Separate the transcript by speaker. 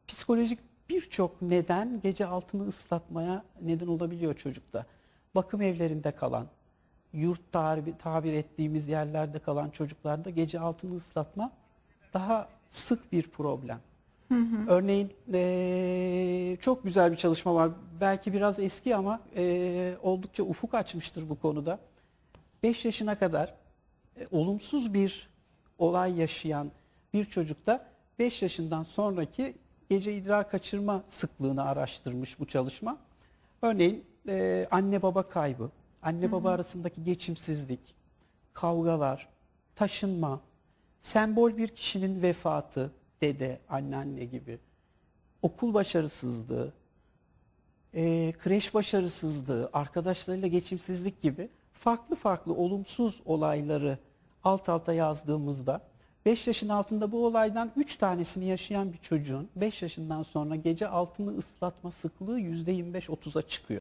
Speaker 1: Psikolojik birçok neden gece altını ıslatmaya neden olabiliyor çocukta. Bakım evlerinde kalan, yurt tabir ettiğimiz yerlerde kalan çocuklarda gece altını ıslatma daha sık bir problem. Örneğin çok güzel bir çalışma var. Belki biraz eski ama oldukça ufuk açmıştır bu konuda. 5 yaşına kadar olumsuz bir olay yaşayan bir çocukta 5 yaşından sonraki gece idrar kaçırma sıklığını araştırmış bu çalışma. Örneğin anne baba kaybı, anne baba arasındaki geçimsizlik, kavgalar, taşınma, sembol bir kişinin vefatı, dede, anneanne gibi, okul başarısızlığı, kreş başarısızlığı, arkadaşlarıyla geçimsizlik gibi farklı farklı olumsuz olayları alt alta yazdığımızda 5 yaşın altında bu olaydan 3 tanesini yaşayan bir çocuğun 5 yaşından sonra gece altını ıslatma sıklığı %25-30'a çıkıyor.